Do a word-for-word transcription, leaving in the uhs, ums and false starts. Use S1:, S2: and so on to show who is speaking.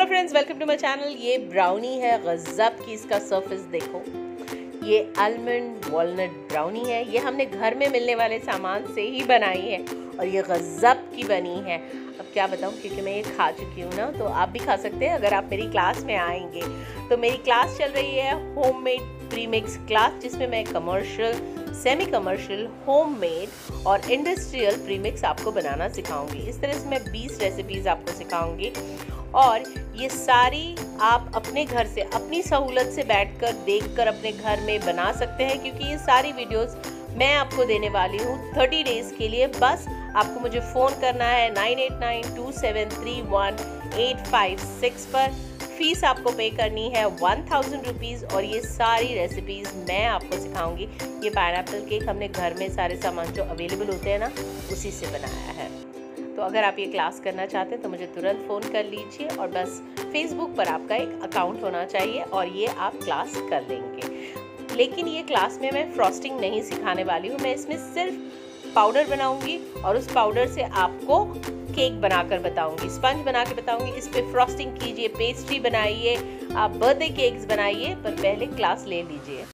S1: Hello friends, welcome to my channel. ये brownie है, गज़ब की इसका सरफेस देखो। ये आलमंड वॉलनट ब्राउनी है। ये हमने घर में मिलने वाले सामान से ही बनाई है और ये गज़ब की बनी है। अब क्या बताऊँ, क्योंकि मैं ये खा चुकी हूँ ना, तो आप भी खा सकते हैं अगर आप मेरी क्लास में आएंगे। तो मेरी क्लास चल रही है होममेड प्रीमिक्स क्लास, जिसमें मैं कमर्शियल, सेमी कमर्शियल, होममेड और इंडस्ट्रियल प्रीमिक्स आपको बनाना सिखाऊंगी। इस तरह से मैं बीस रेसिपीज़ आपको सिखाऊंगी और ये सारी आप अपने घर से अपनी सहूलत से बैठकर देखकर अपने घर में बना सकते हैं, क्योंकि ये सारी वीडियोस मैं आपको देने वाली हूँ तीस डेज़ के लिए। बस आपको मुझे फ़ोन करना है nine eight nine two seven three one eight five six पर। फीस आपको पे करनी है वन थाउजेंड रुपीज़ और ये सारी रेसिपीज़ मैं आपको सिखाऊंगी। ये पाइनएप्पल केक हमने घर में सारे सामान जो अवेलेबल होते हैं ना, उसी से बनाया है। तो अगर आप ये क्लास करना चाहते हैं तो मुझे तुरंत फ़ोन कर लीजिए और बस फेसबुक पर आपका एक अकाउंट होना चाहिए और ये आप क्लास कर लेंगे। लेकिन ये क्लास में मैं फ्रॉस्टिंग नहीं सिखाने वाली हूँ। मैं इसमें सिर्फ पाउडर बनाऊंगी और उस पाउडर से आपको केक बनाकर बताऊंगी, स्पंज बना के बताऊंगी। इस पर फ्रॉस्टिंग कीजिए, पेस्ट्री बनाइए, आप बर्थडे केक्स बनाइए, पर पहले क्लास ले लीजिए।